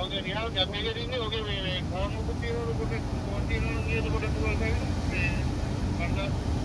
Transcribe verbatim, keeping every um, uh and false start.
ඔගේ නිකන් ගැප් එකේ ඉන්නේ ඔගේ මේ මේ කෝන් මුකුත් තියෙනවලු පොඩි කෝන් තියෙනවලු නේද පොඩි පුරල් සයිඩ් මේ මන්න